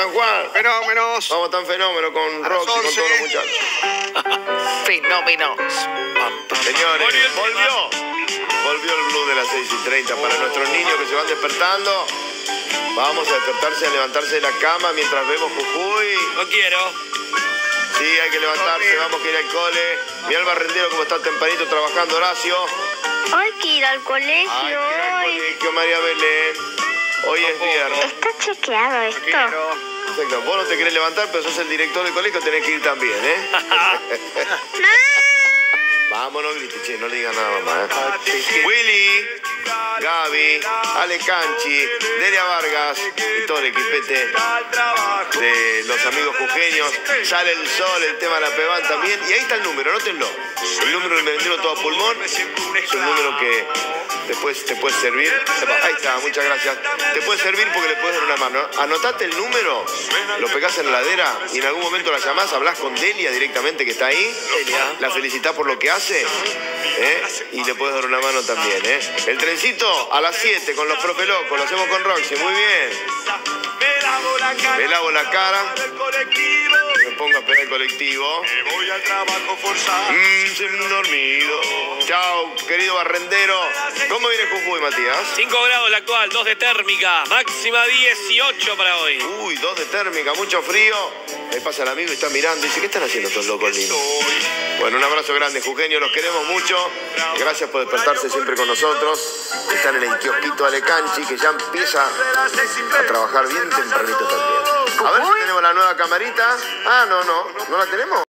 San Juan. Fenómenos. Vamos tan fenómeno con A Roxy, las con 11. todos los muchachos. Fenómenos. Señores, volvió el Blue de las 6:30 para nuestros niños que se van despertando. Vamos a despertarse, a levantarse de la cama mientras vemos Jujuy. No quiero. Sí, hay que levantarse, vamos que ir al cole. Mira el barrendero como está tempranito trabajando, Horacio. Hay que ir al colegio Hay que ir al hoy. colegio, María Belén. Hoy es viernes. Está chequeado esto. Quiero. Perfecto. Vos no te querés levantar, pero sos el director del colegio, tenés que ir también, ¿eh? Vamos, no grites, che, no le digas nada más, ¿eh? Willy, Gaby, Ale Canchi, Delia Vargas y todo el equipete de los amigos jujeños. Sale el sol, el tema de la Pevan también. Y ahí está el número, anótenlo. El número del merendero todo a pulmón. Es un número que después te puede servir. Ahí está, muchas gracias. Te puede servir porque le puedes dar una mano. Anotate el número, lo pegás en la heladera y en algún momento la llamás, hablás con Delia directamente que está ahí. La felicitás por lo que hace. Y le puedes dar una mano también. El trencito a las 7 con los profe locos. Lo hacemos con Roxy. Muy bien. Me lavo la cara. Me pongo a esperar el colectivo. Voy al trabajo forzado. Dormido. Chao, querido barrendero. ¿Cómo viene Jujuy, Matías? 5 grados la actual, 2 de térmica, máxima 18 para hoy. Uy, 2 de térmica, mucho frío. Ahí pasa el amigo y está mirando y dice, ¿qué están haciendo estos locos lindos? Bueno, un abrazo grande, jujeño, los queremos mucho. Gracias por despertarse siempre con nosotros. Están en el kiosquito Alecanchi, que ya empieza a trabajar bien tempranito también. A ver si tenemos la nueva camarita. Ah, no la tenemos.